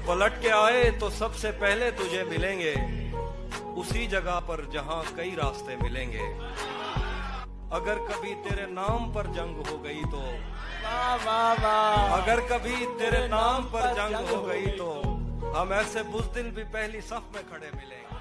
पलट के आए तो सबसे पहले तुझे मिलेंगे उसी जगह पर जहां कई रास्ते मिलेंगे। अगर कभी तेरे नाम पर जंग हो गई तो वाह वाह वाह, अगर कभी तेरे नाम पर जंग हो गई तो हम ऐसे बुज़दिल भी पहली सफ में खड़े मिलेंगे।